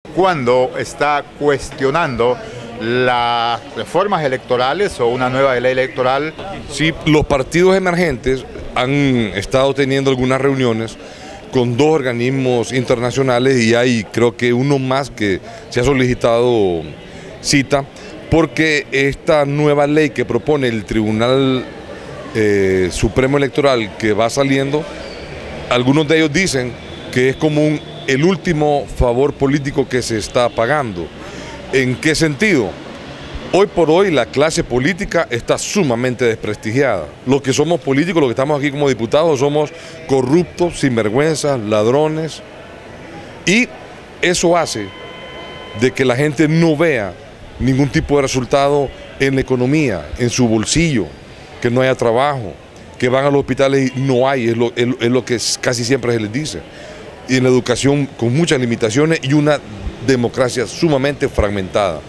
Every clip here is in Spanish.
Cuando está cuestionando las reformas electorales o una nueva ley electoral. Sí, los partidos emergentes han estado teniendo algunas reuniones con dos organismos internacionales y hay creo que uno más que se ha solicitado cita porque esta nueva ley que propone el Tribunal Supremo Electoral que va saliendo, algunos de ellos dicen que es como el último favor político que se está pagando. ¿En qué sentido? Hoy por hoy la clase política está sumamente desprestigiada. Los que somos políticos, los que estamos aquí como diputados, somos corruptos, sinvergüenzas, ladrones. Y eso hace de que la gente no vea ningún tipo de resultado en la economía, en su bolsillo, que no haya trabajo, que van a los hospitales y no hay, es lo que casi siempre se les dice. Y en la educación con muchas limitaciones y una democracia sumamente fragmentada.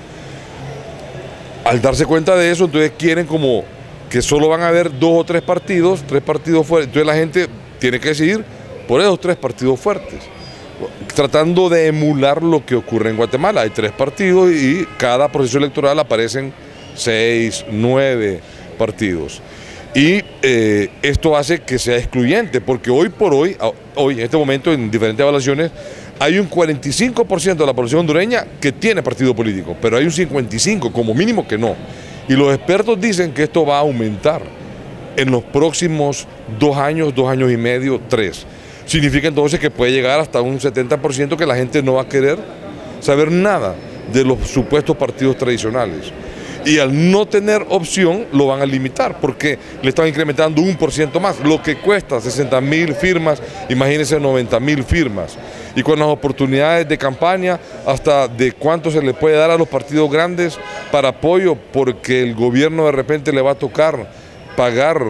Al darse cuenta de eso, entonces quieren como que solo van a haber 2 o 3 partidos fuertes. Entonces la gente tiene que decidir por esos 3 partidos fuertes, tratando de emular lo que ocurre en Guatemala. Hay 3 partidos y cada proceso electoral aparecen 6, 9 partidos. Y esto hace que sea excluyente, porque hoy por hoy, en este momento, en diferentes evaluaciones, hay un 45% de la población hondureña que tiene partido político, pero hay un 55% como mínimo que no. Y los expertos dicen que esto va a aumentar en los próximos 2 años, 2 años y medio, 3. Significa entonces que puede llegar hasta un 70% que la gente no va a querer saber nada de los supuestos partidos tradicionales. Y al no tener opción lo van a limitar porque le están incrementando 1% más, lo que cuesta 60.000 firmas, imagínense 90.000 firmas. Y con las oportunidades de campaña, hasta de cuánto se le puede dar a los partidos grandes para apoyo, porque el gobierno de repente le va a tocar pagar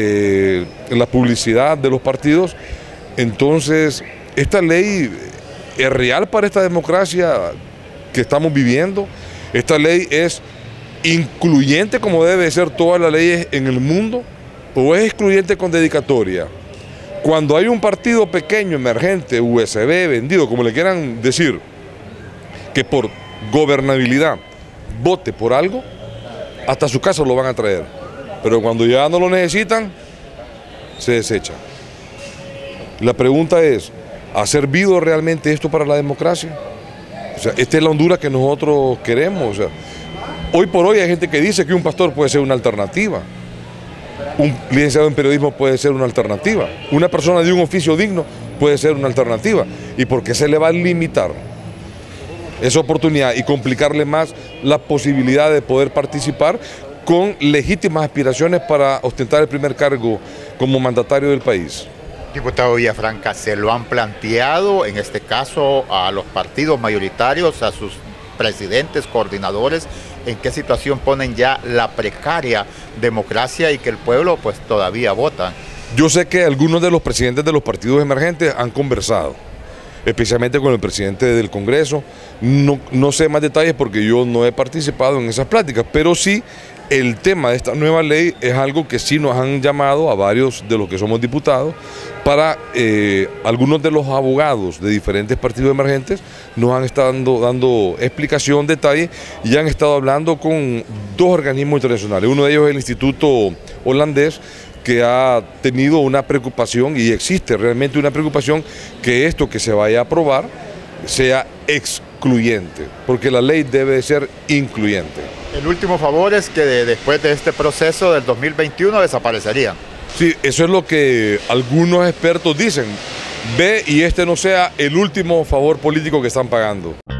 la publicidad de los partidos. Entonces, esta ley es real para esta democracia que estamos viviendo. Esta ley es incluyente como debe ser todas las leyes en el mundo, o es excluyente con dedicatoria. Cuando hay un partido pequeño, emergente, USB, vendido, como le quieran decir, que por gobernabilidad vote por algo, hasta su casa lo van a traer. Pero cuando ya no lo necesitan, se desecha. La pregunta es, ¿ha servido realmente esto para la democracia? O sea, esta es la Honduras que nosotros queremos. O sea, hoy por hoy hay gente que dice que un pastor puede ser una alternativa, un licenciado en periodismo puede ser una alternativa, una persona de un oficio digno puede ser una alternativa. ¿Y por qué se le va a limitar esa oportunidad y complicarle más la posibilidad de poder participar con legítimas aspiraciones para ostentar el primer cargo como mandatario del país? Diputado Villafranca, ¿se lo han planteado en este caso a los partidos mayoritarios, a sus presidentes, coordinadores, en qué situación ponen ya la precaria democracia y que el pueblo pues todavía vota? Yo sé que algunos de los presidentes de los partidos emergentes han conversado, especialmente con el presidente del Congreso. No sé más detalles porque yo no he participado en esas pláticas, pero sí el tema de esta nueva ley es algo que sí nos han llamado a varios de los que somos diputados para algunos de los abogados de diferentes partidos emergentes nos han estado dando explicación, detalle, y han estado hablando con 2 organismos internacionales. Uno de ellos es el Instituto Holandés, que ha tenido una preocupación, y existe realmente una preocupación, que esto que se vaya a aprobar sea excluyente, porque la ley debe ser incluyente. El último favor es que después de este proceso del 2021 desaparecerían. Sí, eso es lo que algunos expertos dicen. Ve y este no sea el último favor político que están pagando.